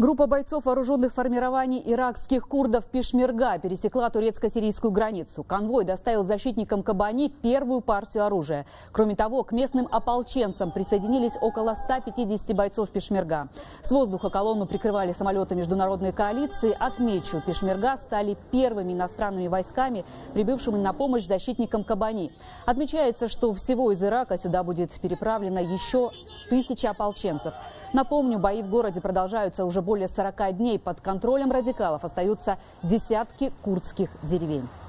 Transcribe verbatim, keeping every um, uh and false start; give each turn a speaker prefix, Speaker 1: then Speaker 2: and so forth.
Speaker 1: Группа бойцов вооруженных формирований иракских курдов Пешмерга пересекла турецко-сирийскую границу. Конвой доставил защитникам Кобани первую партию оружия. Кроме того, к местным ополченцам присоединились около ста пятидесяти бойцов Пешмерга. С воздуха колонну прикрывали самолеты международной коалиции. Отмечу, Пешмерга стали первыми иностранными войсками, прибывшими на помощь защитникам Кобани. Отмечается, что всего из Ирака сюда будет переправлено еще тысяча ополченцев. Напомню, бои в городе продолжаются уже более сорока дней. Под контролем радикалов остаются десятки курдских деревень.